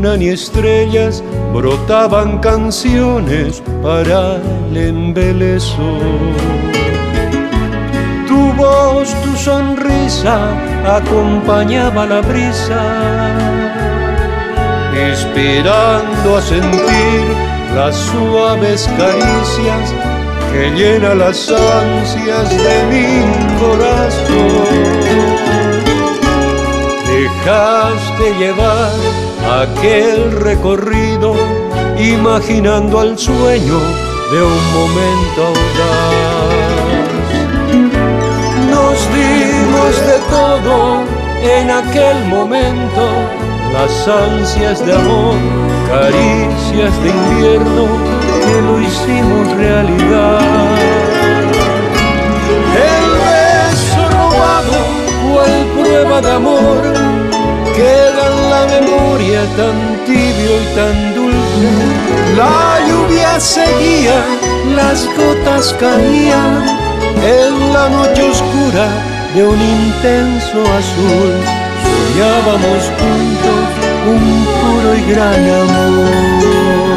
luna ni estrellas, brotaban canciones para el embeleso. Tu voz, tu sonrisa acompañaba la brisa, inspirando a sentir las suaves caricias que llena las ansias de mi corazón. Dejaste llevar aquel recorrido, imaginando al sueño de un momento audaz. Nos dimos de todo en aquel momento, las ansias de amor, caricias de invierno que lo hicimos realidad. El beso robado fue prueba de amor, queda en la memoria tan tibio y tan dulce. La lluvia seguía, las gotas caían en la noche oscura de un intenso azul. Soñábamos juntos un puro y gran amor.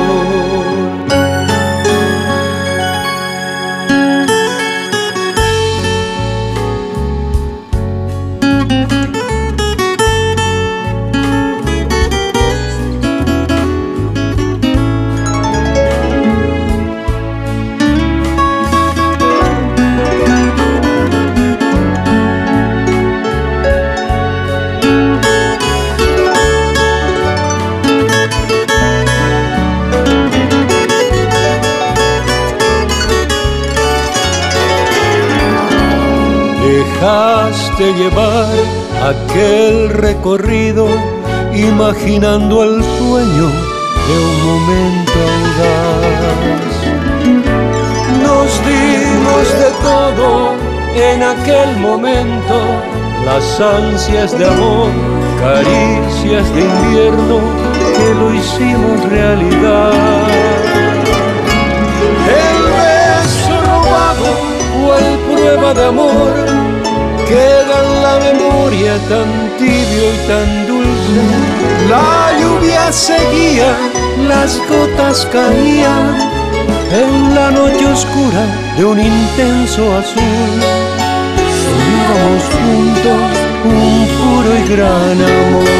Dejaste llevar aquel recorrido, imaginando el sueño de un momento audaz. Nos dimos de todo en aquel momento, las ansias de amor, caricias de invierno que lo hicimos realidad. El beso robado fue prueba de amor, queda en la memoria tan tibio y tan dulce. La lluvia seguía, las gotas caían en la noche oscura de un intenso azul. Soñábamos juntos un puro y gran amor.